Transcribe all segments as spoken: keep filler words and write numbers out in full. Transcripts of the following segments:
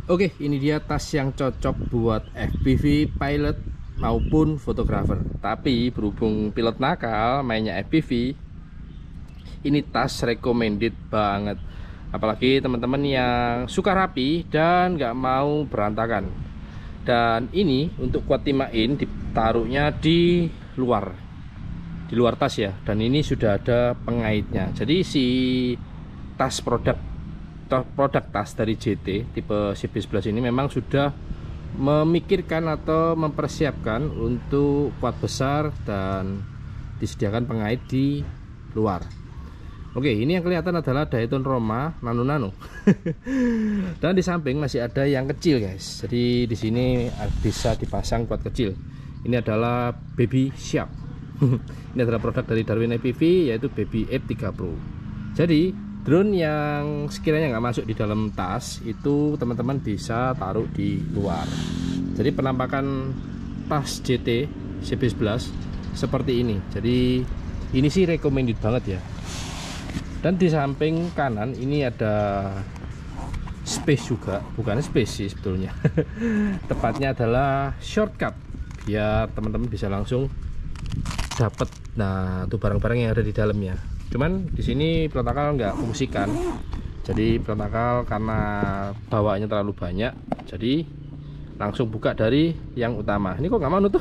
Oke, ini dia tas yang cocok buat F P V pilot maupun fotografer. Tapi berhubung pilot nakal mainnya F P V, ini tas recommended banget. Apalagi teman-teman yang suka rapi dan nggak mau berantakan. Dan ini untuk kuat timain ditaruhnya di luar, di luar tas ya. Dan ini sudah ada pengaitnya. Jadi si tas produk produk tas dari J T tipe C B sebelas ini memang sudah memikirkan atau mempersiapkan untuk kuat besar dan disediakan pengait di luar. Oke, ini yang kelihatan adalah Dayton Roma Nano Nano. Dan di samping masih ada yang kecil, guys. Jadi di sini bisa dipasang kuat kecil. Ini adalah Baby Shark. Ini adalah produk dari Darwin F P V, yaitu Baby F tiga Pro. Jadi drone yang sekiranya nggak masuk di dalam tas itu teman-teman bisa taruh di luar. Jadi penampakan tas J T C B sebelas seperti ini. Jadi ini sih recommended banget ya. Dan di samping kanan ini ada space juga, bukan space sih sebetulnya. Tepatnya adalah shortcut biar teman-teman bisa langsung dapat nah tuh barang-barang yang ada di dalamnya. Cuman di sini pelontakal nggak fungsikan. Jadi pelontakal karena bawaannya terlalu banyak, jadi langsung buka dari yang utama. Ini kok nggak mau nutup?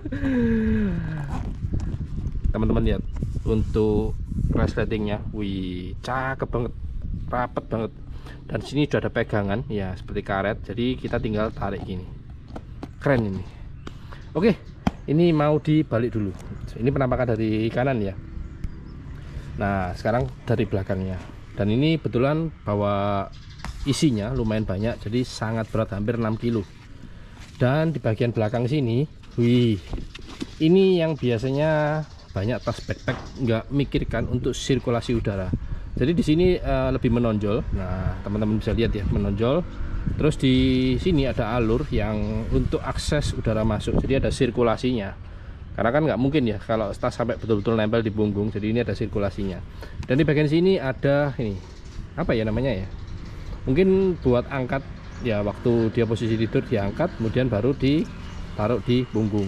Teman-teman lihat untuk resletingnya, wih cakep banget, rapet banget. Dan sini sudah ada pegangan ya seperti karet. Jadi kita tinggal tarik gini. Keren ini. Oke, ini mau dibalik dulu. Ini penampakan dari kanan ya. Nah sekarang dari belakangnya. Dan ini betulan bawa isinya lumayan banyak, jadi sangat berat, hampir enam kilo. Dan di bagian belakang sini, wih, ini yang biasanya banyak tas backpack nggak mikirkan untuk sirkulasi udara. Jadi di sini uh, lebih menonjol. Nah teman-teman bisa lihat ya, menonjol. Terus di sini ada alur yang untuk akses udara masuk, jadi ada sirkulasinya. Karena kan nggak mungkin ya kalau tas sampai betul-betul nempel di punggung, jadi ini ada sirkulasinya. Dan di bagian sini ada ini apa ya namanya ya, mungkin buat angkat ya, waktu dia posisi tidur diangkat kemudian baru ditaruh di punggung.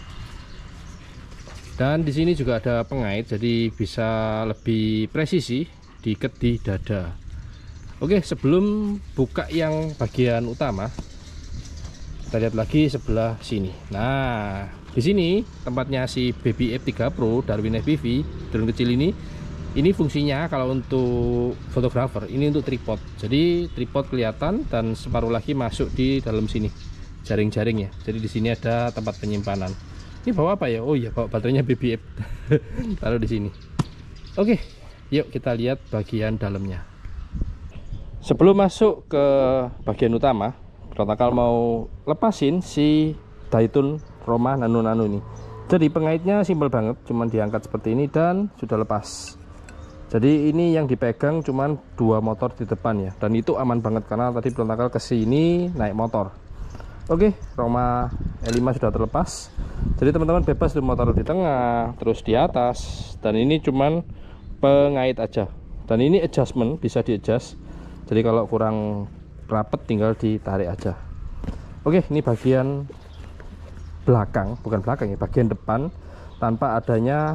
Dan di sini juga ada pengait, jadi bisa lebih presisi diikat di dada. Oke, sebelum buka yang bagian utama, kita lihat lagi sebelah sini. Nah, di sini tempatnya si Baby F tiga Pro Darwin F P V drone kecil ini. Ini fungsinya kalau untuk fotografer, ini untuk tripod. Jadi tripod kelihatan dan separuh lagi masuk di dalam sini jaring-jaringnya. Jadi di sini ada tempat penyimpanan. Ini bawa apa ya? Oh iya, bawa baterainya B B F. Taruh di sini. Oke, yuk kita lihat bagian dalamnya. Sebelum masuk ke bagian utama, protokol mau lepasin si Dayton Roma Nano Nano ini. Jadi pengaitnya simpel banget, cuman diangkat seperti ini dan sudah lepas. Jadi ini yang dipegang cuman dua motor di depan ya, dan itu aman banget karena tadi protokol ke sini naik motor. Oke, Roma L lima sudah terlepas. Jadi teman-teman bebas di motor di tengah, terus di atas, dan ini cuman pengait aja. Dan ini adjustment, bisa di adjust. Jadi kalau kurang rapet tinggal ditarik aja. Oke, ini bagian belakang, bukan belakang ya, bagian depan tanpa adanya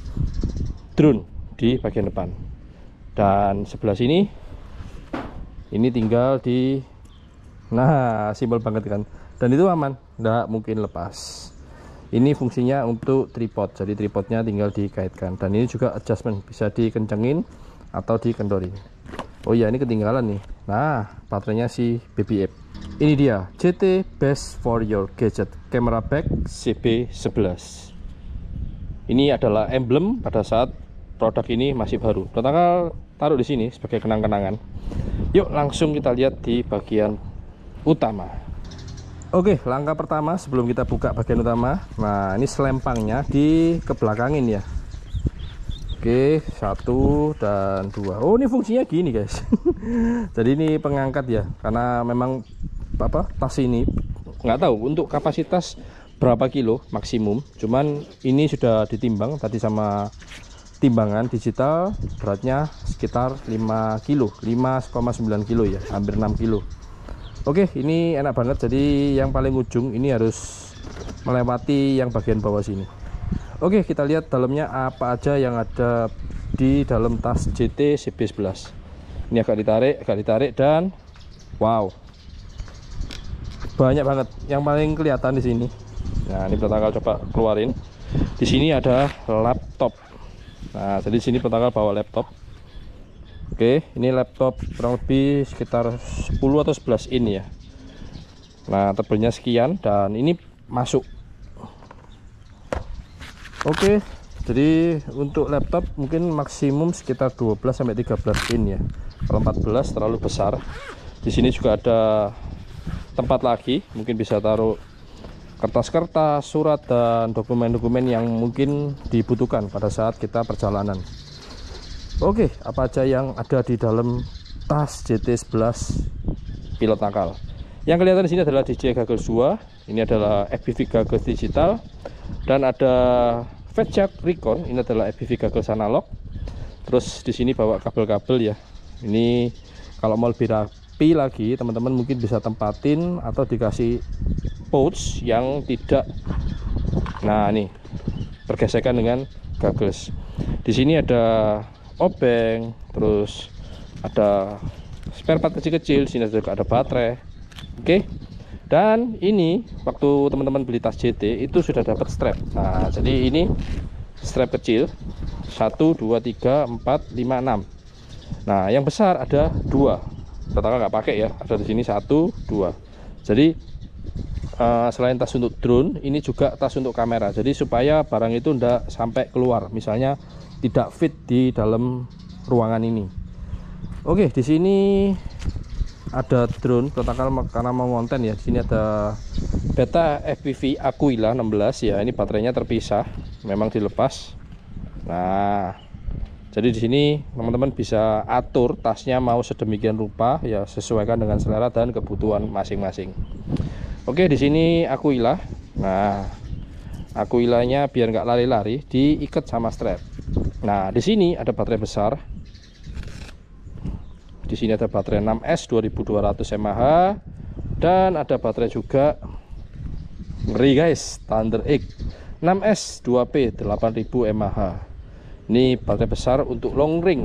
drone di bagian depan. Dan sebelah sini ini tinggal di, nah simpel banget kan, dan itu aman, nggak mungkin lepas. Ini fungsinya untuk tripod, jadi tripodnya tinggal dikaitkan. Dan ini juga adjustment, bisa dikencengin atau dikendorin. Oh ya, ini ketinggalan nih. Nah, baterainya si Baby F. Ini dia J T Best for Your Gadget Camera Bag C B sebelas. Ini adalah emblem pada saat produk ini masih baru. Protokol taruh di sini sebagai kenang-kenangan. Yuk langsung kita lihat di bagian utama. Oke, langkah pertama sebelum kita buka bagian utama. Nah, ini selempangnya di kebelakangin ya. Oke, satu dan dua. Oh, ini fungsinya gini guys. Jadi ini pengangkat ya, karena memang apa tas ini nggak tahu untuk kapasitas berapa kilo maksimum. Cuman ini sudah ditimbang tadi sama timbangan digital, beratnya sekitar lima kilo, lima koma sembilan kilo ya, hampir enam kilo. Oke, ini enak banget. Jadi yang paling ujung ini harus melewati yang bagian bawah sini. Oke, kita lihat dalamnya apa aja yang ada di dalam tas J T C B sebelas. Ini agak ditarik, agak ditarik dan wow, banyak banget. Yang paling kelihatan di sini. Nah, ini Protokol coba keluarin. Di sini ada laptop. Nah, jadi di sini Protokol bawa laptop. Oke, ini laptop kurang lebih sekitar sepuluh atau sebelas in ya. Nah, tebelnya sekian dan ini masuk. Oke, jadi untuk laptop mungkin maksimum sekitar dua belas sampai tiga belas in ya. Kalau empat belas terlalu besar. Di sini juga ada tempat lagi, mungkin bisa taruh kertas-kertas, surat dan dokumen-dokumen yang mungkin dibutuhkan pada saat kita perjalanan. Oke, apa aja yang ada di dalam tas J T sebelas pilot nakal? Yang kelihatan di sini adalah D J I goggles dua. Ini adalah F P V goggles digital dan ada Fastjack Recon. Ini adalah F P V goggles analog. Terus di sini bawa kabel-kabel ya. Ini kalau mau lebih rapi lagi, teman-teman mungkin bisa tempatin atau dikasih pouch yang tidak. Nah, ini bergesekan dengan goggles. Di sini ada obeng, terus ada spare part kecil-kecil. Sini juga ada baterai. Oke, dan ini waktu teman-teman beli tas J T itu sudah dapat strap. Nah, jadi ini strap kecil satu, dua, tiga, empat, lima, enam. Nah, yang besar ada dua. Protokol nggak pakai ya. Ada di sini satu, dua. Jadi uh, selain tas untuk drone, ini juga tas untuk kamera. Jadi supaya barang itu tidak sampai keluar. Misalnya tidak fit di dalam ruangan ini. Oke, di sini ada drone Protokol karena mau konten ya. Di sini ada Beta F P V Aquila enam belas ya. Ini baterainya terpisah, memang dilepas. Nah, jadi di sini teman-teman bisa atur tasnya mau sedemikian rupa ya, sesuaikan dengan selera dan kebutuhan masing-masing. Oke, di sini Aquila. Nah, Aquilanya biar nggak lari-lari diikat sama strap. Nah, di sini ada baterai besar. Di sini ada baterai enam S dua ribu dua ratus mAh dan ada baterai juga. Ngeri guys, Thunder X enam S dua P delapan ribu mAh. Ini baterai besar untuk long ring.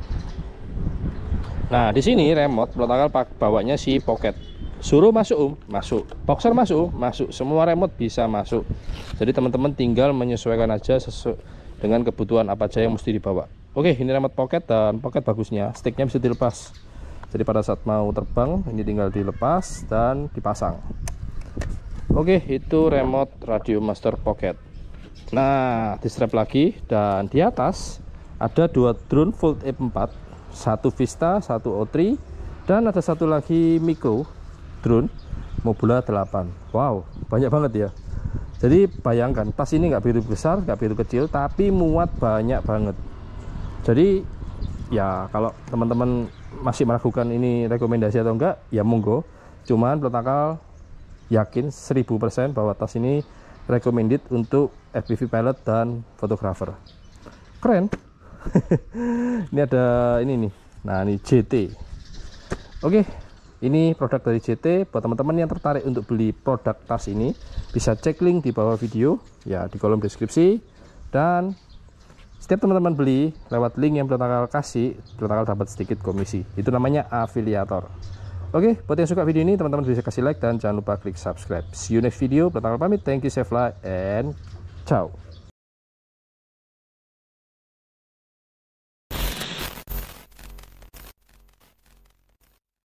Nah, di sini remote Protokol bawanya si pocket. Suruh masuk um, masuk. Boxer masuk, masuk. Semua remote bisa masuk. Jadi teman-teman tinggal menyesuaikan aja sesuai dengan kebutuhan apa aja yang mesti dibawa. Oke, ini remote pocket dan pocket bagusnya sticknya bisa dilepas. Jadi pada saat mau terbang ini tinggal dilepas dan dipasang. Oke, itu remote Radio Master Pocket. Nah, di strap lagi dan di atas ada dua drone Volt E empat, satu Vista, satu O tiga dan ada satu lagi micro drone Mobula delapan. Wow, banyak banget ya. Jadi bayangkan, tas ini nggak begitu besar, nggak begitu kecil, tapi muat banyak banget. Jadi ya kalau teman-teman masih meragukan ini rekomendasi atau enggak, ya monggo. Cuman Protokol yakin seribu persen bahwa tas ini recommended untuk F P V pilot dan fotografer. Keren. Ini ada ini nih. Nah, ini J T. Oke. Ini produk dari J T. Buat teman-teman yang tertarik untuk beli produk tas ini, bisa cek link di bawah video ya, di kolom deskripsi. Dan setiap teman-teman beli lewat link yang Protokol kasih, Protokol dapat sedikit komisi. Itu namanya afiliator. Oke, buat yang suka video ini, teman-teman bisa kasih like dan jangan lupa klik subscribe. See you next video. Protokol pamit. Thank you, save life, and ciao.